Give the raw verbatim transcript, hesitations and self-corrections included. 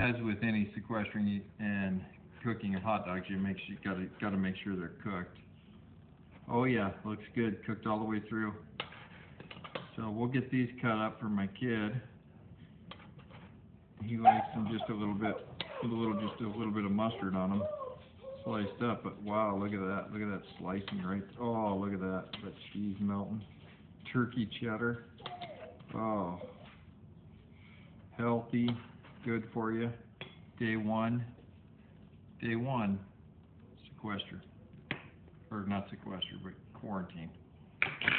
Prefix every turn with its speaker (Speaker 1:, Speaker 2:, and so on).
Speaker 1: as with any sequestering and cooking of hot dogs, you make sure, you gotta gotta make sure they're cooked. Oh yeah, looks good, cooked all the way through. So we'll get these cut up for my kid. He likes them just a little bit, with a little, just a little bit of mustard on them, sliced up. But wow, look at that, look at that slicing right. Oh, look at that, that cheese melting. Turkey cheddar. Oh, healthy, good for you. Day one. Day one. Sequester, or not sequester, but quarantine.